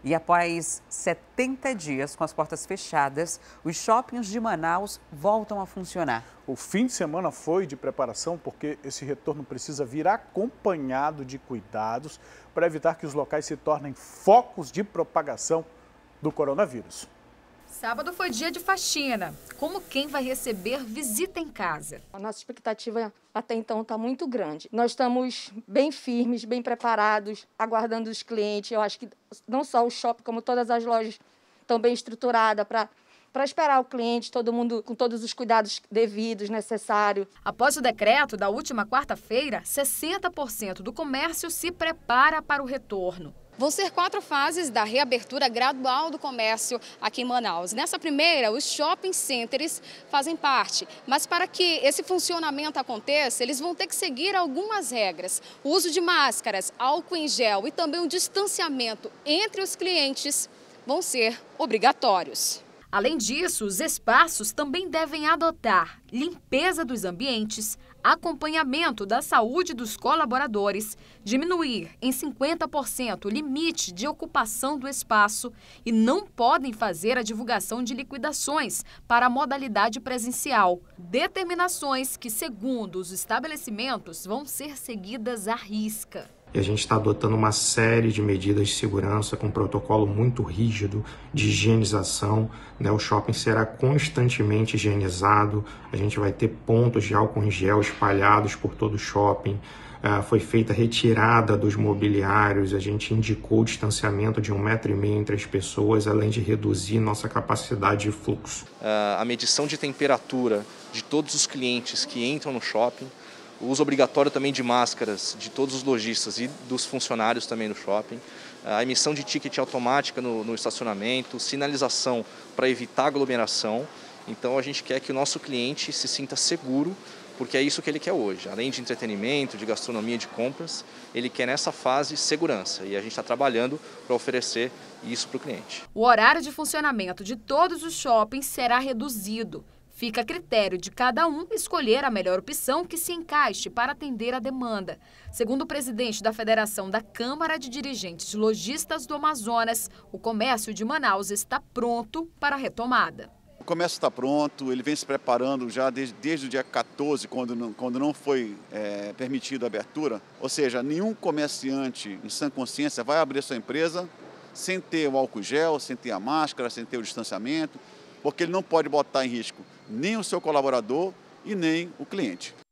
E após 70 dias com as portas fechadas, os shoppings de Manaus voltam a funcionar. O fim de semana foi de preparação porque esse retorno precisa vir acompanhado de cuidados para evitar que os locais se tornem focos de propagação do coronavírus. Sábado foi dia de faxina, como quem vai receber visita em casa. A nossa expectativa até então está muito grande. Nós estamos bem firmes, bem preparados, aguardando os clientes. Eu acho que não só o shopping, como todas as lojas estão bem estruturadas para esperar o cliente, todo mundo com todos os cuidados devidos, necessários. Após o decreto da última quarta-feira, 60% do comércio se prepara para o retorno. Vão ser 4 fases da reabertura gradual do comércio aqui em Manaus. Nessa primeira, os shopping centers fazem parte, mas para que esse funcionamento aconteça, eles vão ter que seguir algumas regras. O uso de máscaras, álcool em gel e também o distanciamento entre os clientes vão ser obrigatórios. Além disso, os espaços também devem adotar limpeza dos ambientes, acompanhamento da saúde dos colaboradores, diminuir em 50% o limite de ocupação do espaço e não podem fazer a divulgação de liquidações para a modalidade presencial. Determinações que, segundo os estabelecimentos, vão ser seguidas à risca. E a gente está adotando uma série de medidas de segurança com um protocolo muito rígido de higienização. O shopping será constantemente higienizado, a gente vai ter pontos de álcool em gel espalhados por todo o shopping. Foi feita a retirada dos mobiliários, a gente indicou o distanciamento de 1,5 m entre as pessoas, além de reduzir nossa capacidade de fluxo. A medição de temperatura de todos os clientes que entram no shopping, o uso obrigatório também de máscaras de todos os lojistas e dos funcionários também no shopping, a emissão de ticket automática no estacionamento, sinalização para evitar aglomeração. Então a gente quer que o nosso cliente se sinta seguro, porque é isso que ele quer hoje. Além de entretenimento, de gastronomia, de compras, ele quer nessa fase segurança e a gente está trabalhando para oferecer isso para o cliente. O horário de funcionamento de todos os shoppings será reduzido. Fica a critério de cada um escolher a melhor opção que se encaixe para atender a demanda. Segundo o presidente da Federação da Câmara de Dirigentes Lojistas do Amazonas, o comércio de Manaus está pronto para a retomada. O comércio está pronto, ele vem se preparando já desde o dia 14, quando não foi permitida a abertura. Ou seja, nenhum comerciante em sã consciência vai abrir sua empresa sem ter o álcool gel, sem ter a máscara, sem ter o distanciamento, porque ele não pode botar em risco nem o seu colaborador e nem o cliente.